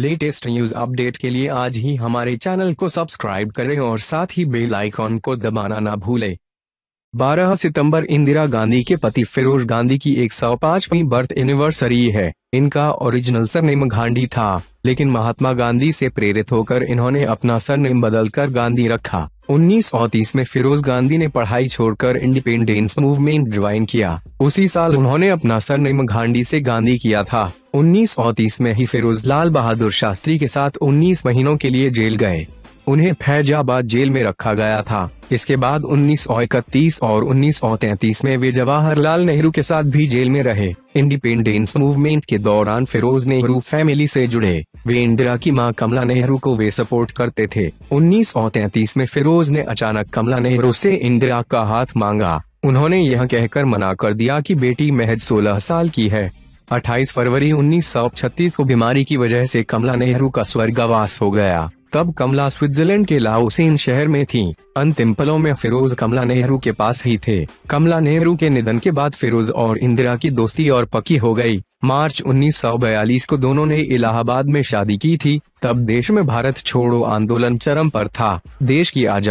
Latest news update के लिए आज ही हमारे चैनल को सब्सक्राइब करें और साथ ही बेल आइकॉन को दबाना ना भूलें। 12 सितंबर इंदिरा गांधी के पति फिरोज गांधी की 105वीं बर्थ एनिवर्सरी है। इनका ओरिजिनल सरनेम गांधी था, लेकिन महात्मा गांधी से प्रेरित होकर इन्होंने अपना सरनेम बदलकर गांधी रखा। 1930 में फिरोज गांधी ने पढ़ाई छोड़कर इंडिपेंडेंस मूवमेंट ज्वाइन किया। उसी साल उन्होंने अपना सरनेम गांधी से गांधी किया था। 1930 में ही फिरोज लाल बहादुर शास्त्री के साथ 19 महीनों के लिए जेल गए। उन्हें फैजाबाद जेल में रखा गया था। इसके बाद 1931 और 1933 में वे जवाहरलाल नेहरू के साथ भी जेल में रहे। इंडिपेंडेंस मूवमेंट के दौरान फिरोज नेहरू फैमिली से जुड़े। वे इंदिरा की मां कमला नेहरू को वे सपोर्ट करते थे। 1933 में फिरोज ने अचानक कमला नेहरू से इंदिरा का हाथ मांगा। उन्होंने यह कहकर मना कर दिया कि बेटी महज 16 साल की है। 28 फरवरी 1936 को बीमारी की वजह से कमला नेहरू का स्वर्गवास हो गया। तब कमला स्विट्जरलैंड के लाओसेन शहर में थीं। अंतिम पलों में फिरोज कमला नेहरू के पास ही थे। कमला नेहरू के निधन के बाद फिरोज और इंदिरा की दोस्ती और पक्की हो गई। मार्च 1942 को दोनों ने इलाहाबाद में शादी की थी। तब देश में भारत छोड़ो आंदोलन चरम पर था। देश की आजादी